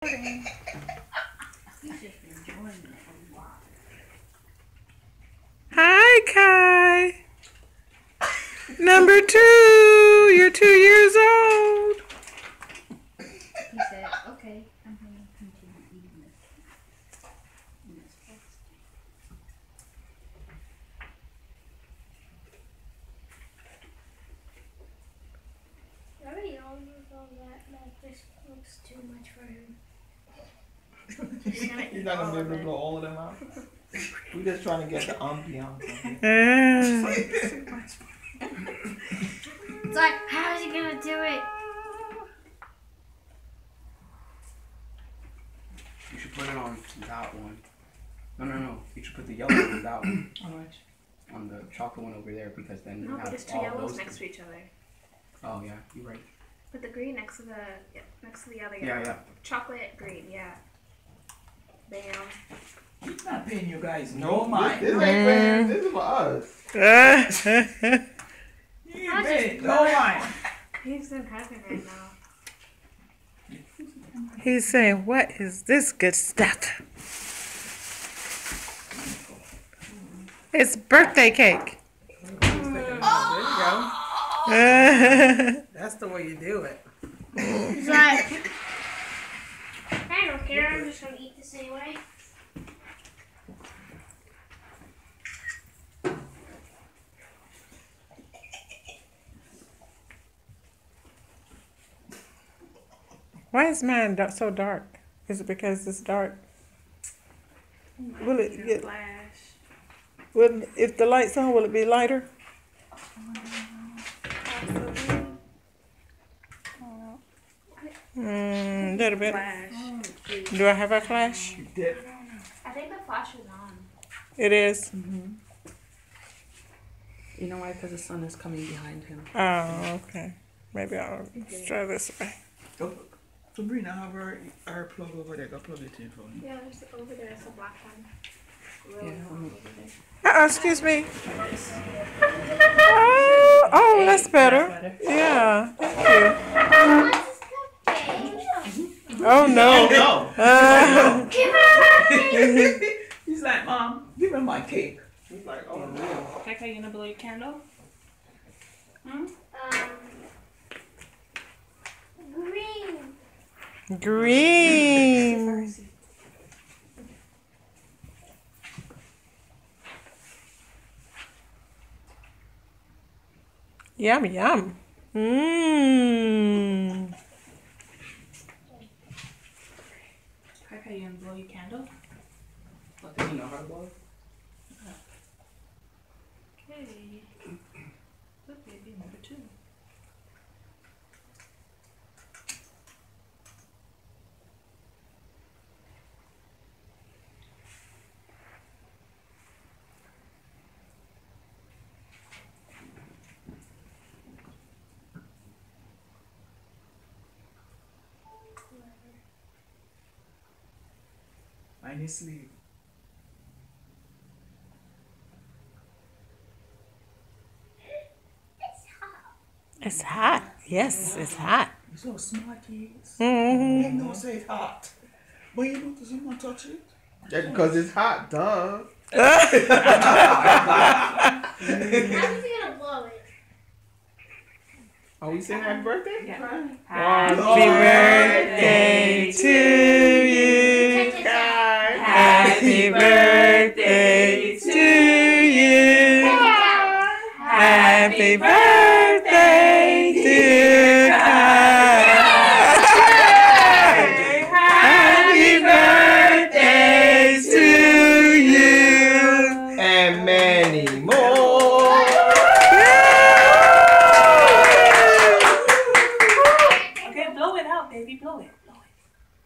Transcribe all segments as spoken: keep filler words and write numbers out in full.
pudding. He's just enjoying it a lot. Hi, Kai. Number two. You're two years old. He said, okay, I'm going to continue eating this. I already know all that, that this looks too much for him. He's not going to be able to blow all of them out. We're just trying to get the ambiance. It's like, how is he going to do it? You should put it on that one. No, no, no. You should put the yellow on that one. On which? On the chocolate one over there, because then you No, have but there's two all yellows those next two. to each other. Oh yeah, you're right. Put the green next to the yeah, next to the other Yeah, yellow. yeah. Chocolate green, yeah. Bam. He's not paying you guys no No, mind. this, this ain't for him. This is for us. You ain't paying no mind. He's in heaven right now. He's saying, what is this good stuff? It's birthday cake. Oh. There you go. That's the way you do it. He's like, I don't care, I'm just going to eat this anyway. Why is mine da- so dark? Is it because it's dark? Will it get? Flash. Will if the light's on? Will it be lighter? Hmm, little bit. Flash. Do I have a flash? You did. I think the flash is on. It is. You know why? Because the sun is coming behind him. Oh, okay. Maybe I'll try this way. Oh, Sabrina, have her, her plug over there. Go plug it in for me. Yeah, there's over there. It's a black one. Really Yeah, long I'm- over there. Uh, uh excuse me. Oh, oh, that's better. Yeah, thank you. What's this cupcake? Oh no. No. Uh, Give her a cake. He's like, Mom, give him my cake. He's like, oh no. Kaka, you gonna blow your candle? Um, green. green. Yum yum. Mmm. Kaka, you gonna blow your candle? Do you know how to blow it? Okay. Look, baby, number two. Mine is sleep. It's hot. Yes, it's hot. You're so smart, kids. Mm-hmm. You don't say it's hot. But you don't someone touch it? Yeah, because it's hot, duh. How's he gonna blow it? Are we saying happy birthday? Yeah. Happy birthday to you. Check this out. Happy birthday to you. Happy birthday, dear Kai. Happy birthday to you. And many more. Okay, blow it out, baby. Blow it. Blow it.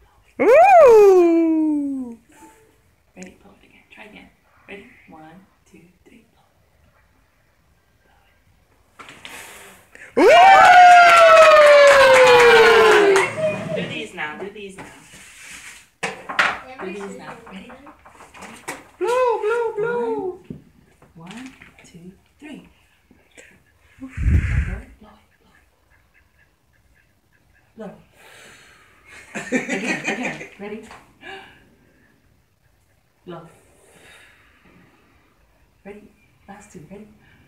Ooh. Ready? Blow it again. Try again. Ready? One, two, three. Blow. Ooh. Do these now. Do these now. Do these now. Ready? Blow, blow, blow. One, two, three. Blow it. Blow it. Blow it. Blow it. Again. Again. Ready? Blow. Ready? Last two. Ready?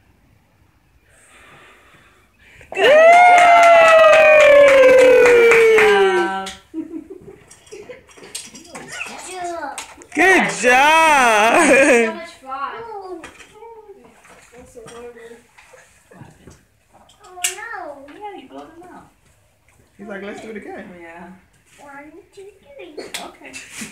Good So job. much fun. That's so horrible. Oh no. Yeah, you blow them out. He's like, let's do it again. Yeah. One, two, three. Okay.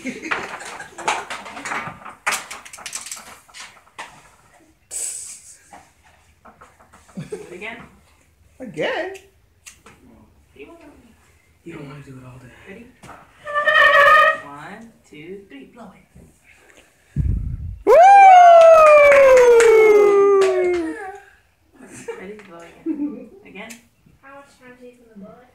Do it again. Again? You want to- You don't want to do it all day. Ready? One, two, three. Blow it. Woo! Ready? Blow again. Again. How much time do you think the bullet?